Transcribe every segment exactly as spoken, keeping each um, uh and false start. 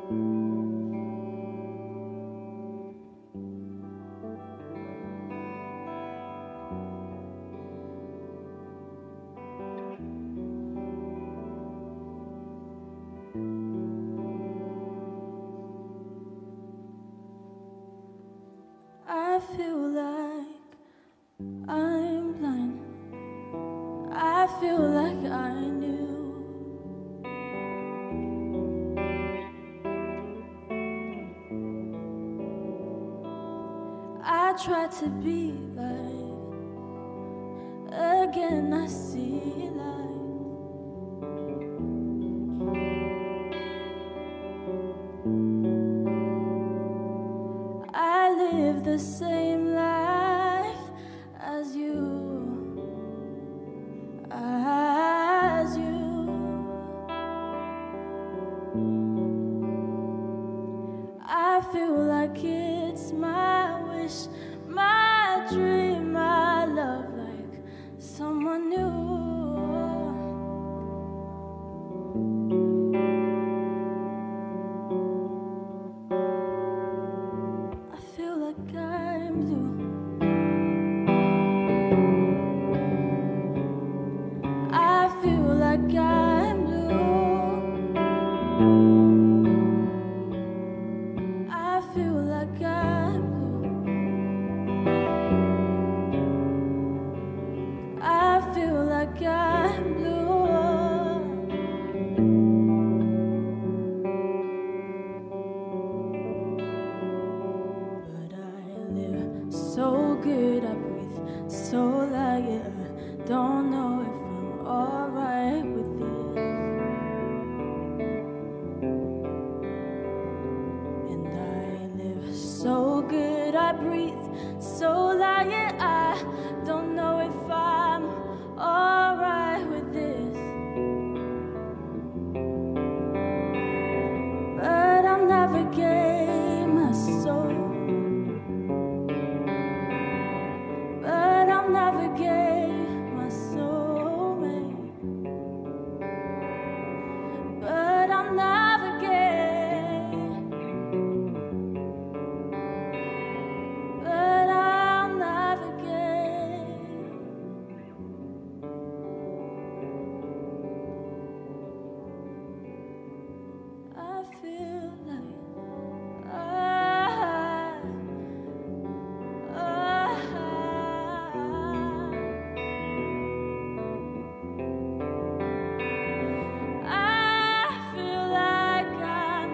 I feel like I'm blind. I feel like I knew. I tried to be light. Again I see light. I live the same life as you, as you. I feel like it's my wish, my dream, my love, like someone new. I feel like I'm blue. I feel like I'm blue. I feel like I'm blue. I feel like I'm blue. But I live so good, I breathe so light. I don't know if I'm alright with this. And I live so good, I breathe so light. I don't know if I'm alright with this. But I'm navigating my soul. But I'm navigating my soulmate. But I'm navigating. But I'm navigating. I feel like I, I feel like I'm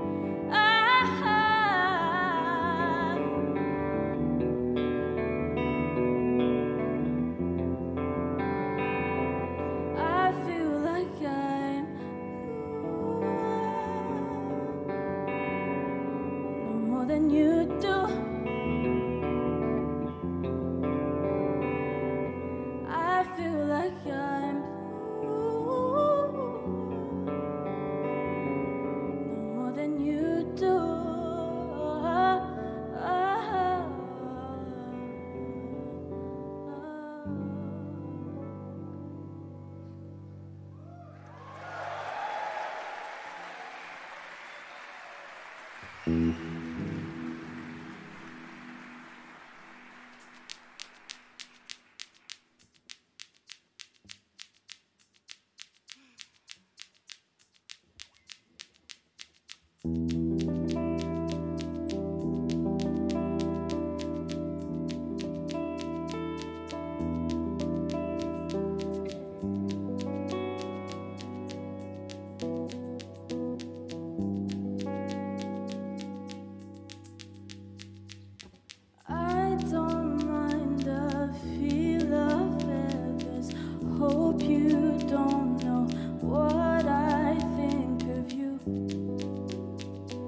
I feel like I'm no more than you do. I feel like I'm no more than you do. I don't mind the feel of feathers. Hope you. don't know what I think of you.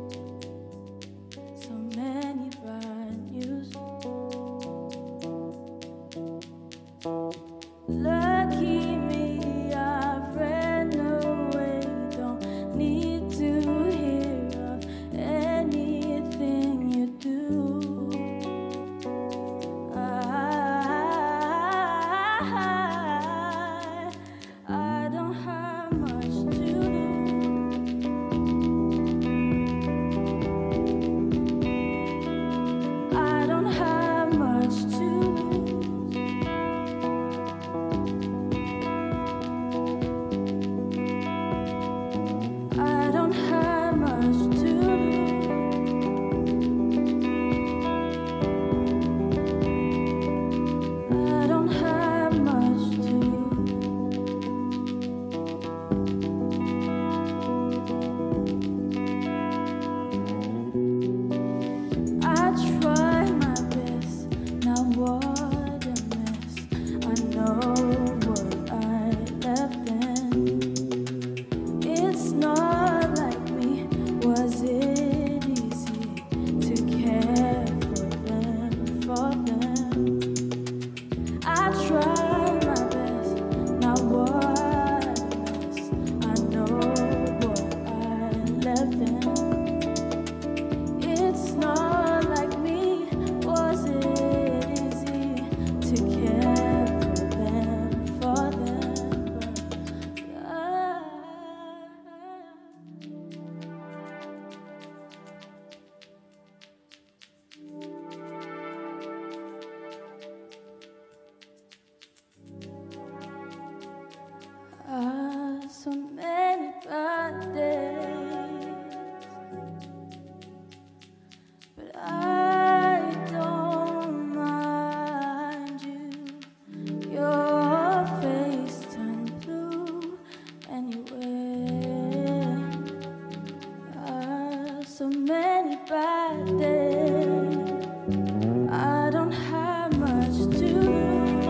so many bad days. I don't have much to lose.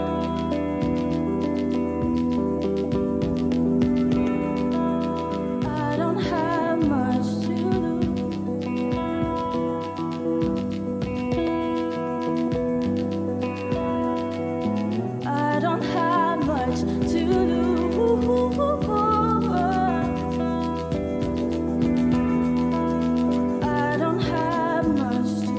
I don't have much to lose. I don't have much to lose. I don't have much to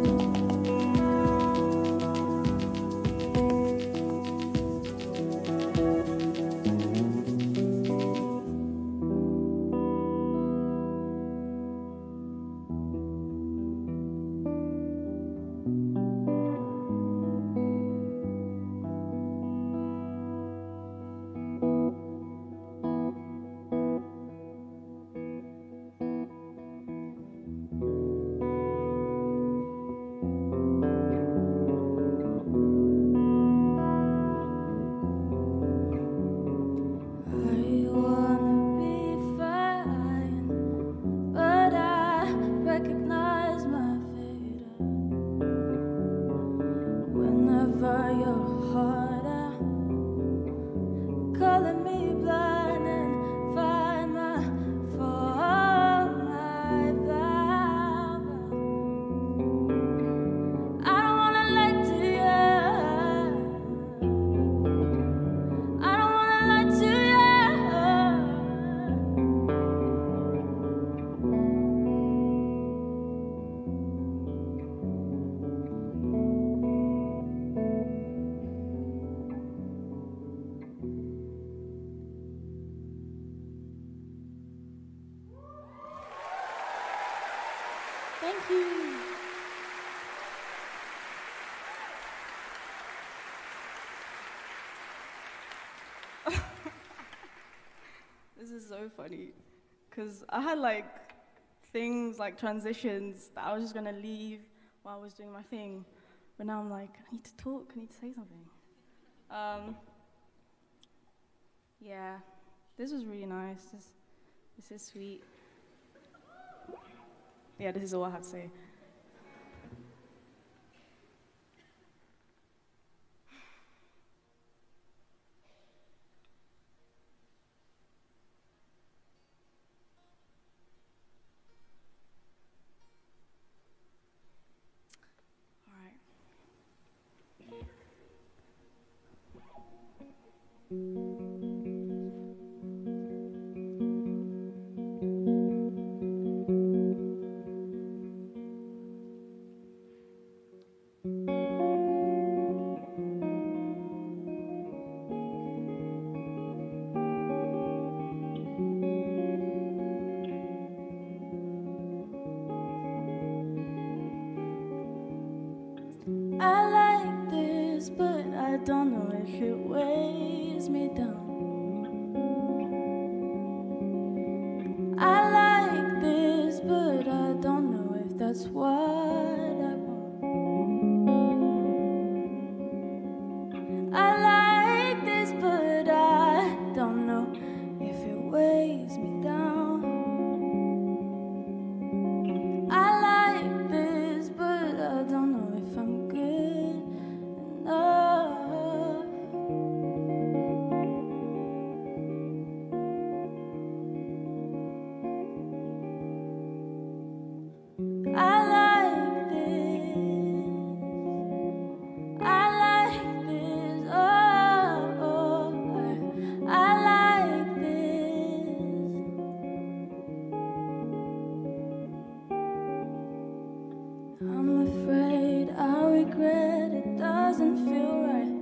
Thank you. This is so funny, because I had like things like transitions that I was just gonna leave while I was doing my thing, but now I'm like, I need to talk, I need to say something. Um, yeah, this was really nice. This, this is sweet. Yeah, this is all I have to say. All right. I like this, but I don't know if it weighs me down. I like this, but I don't know if that's what I want. I like this, but I don't know if it weighs me down. I like this, but I don't know if I'm good enough. I like this. I like this. Oh, oh I, I like this. I'm afraid I'll regret it. Doesn't feel right.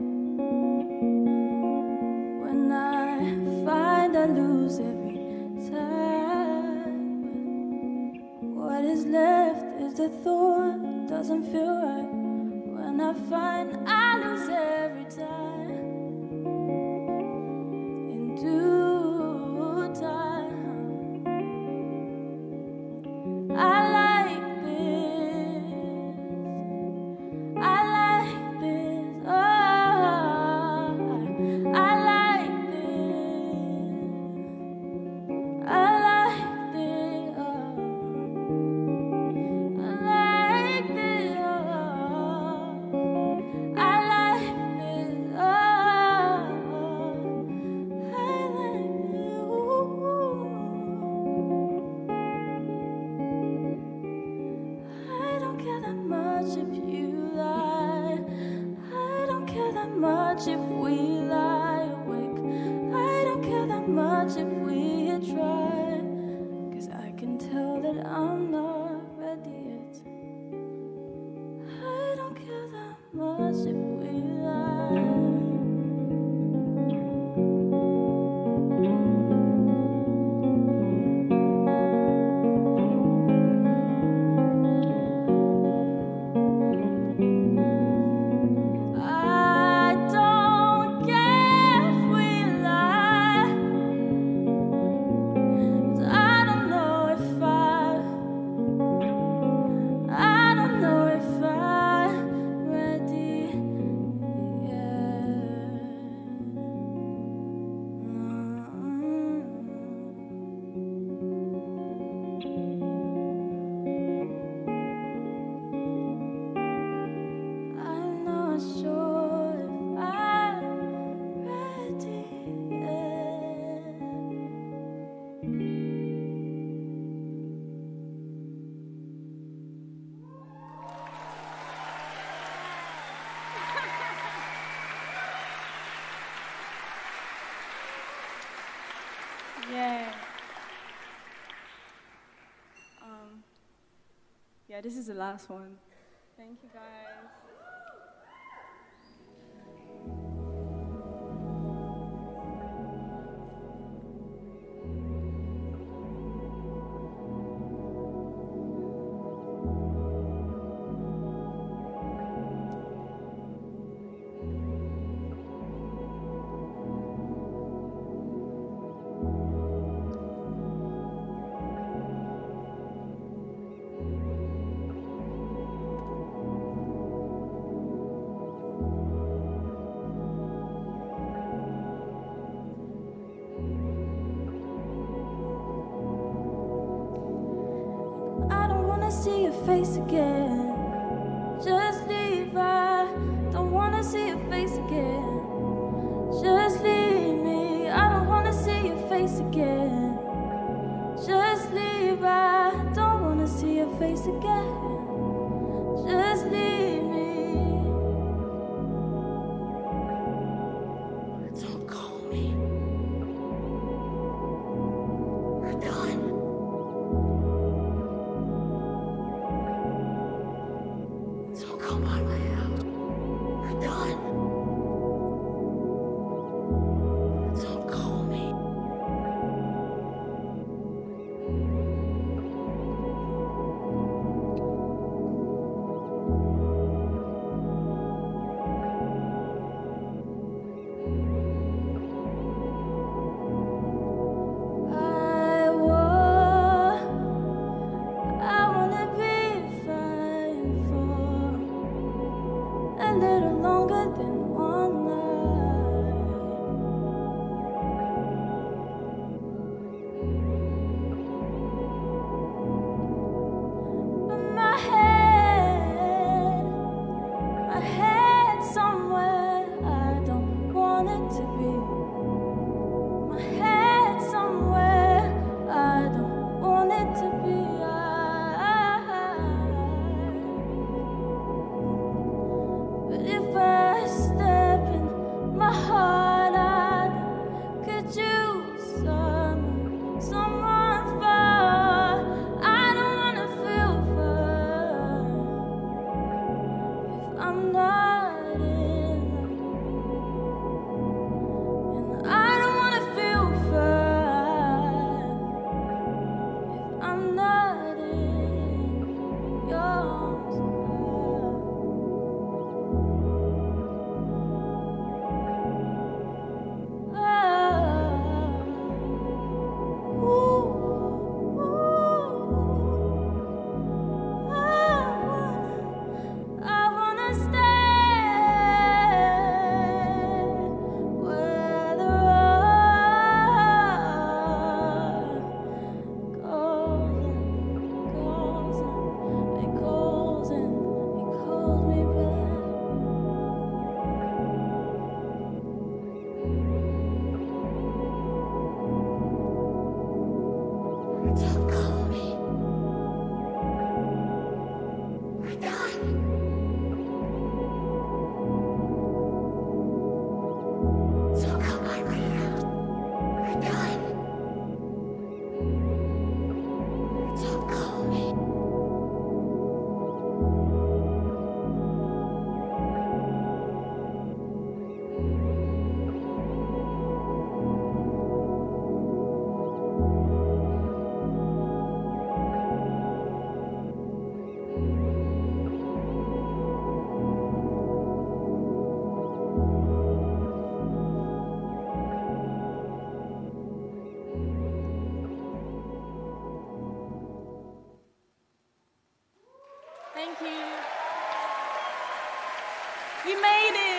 When I find I lose every time. What is left is the thought. Doesn't feel right. When I find I lose every time. In due time. I like this. I like this. Oh, I like this. I like this. Oh. Yeah, this is the last one. Thank you, guys. See your face again. Just leave. I don't wanna see your face again. Just leave me. I don't wanna see your face again. Just leave. I don't wanna see your face again. Just leave me. Don't call me. We're done. Don't come by my house. We're done. Don't call me. I wa- I wanna be fine for a little longer than one night. But my head, my head somewhere I don't want it to be. My head somewhere I don't want it to be. I, but if I step in my heart, I could use some, someone far. I don't wanna feel fine if I'm not in love. And I don't wanna feel fine if I'm not in your arms. I wanna stay where the road goes and goes and it goes and it calls me back. Don't call me. We're done. Don't come by my house. We're done. Don't call me. Thank you. We made it.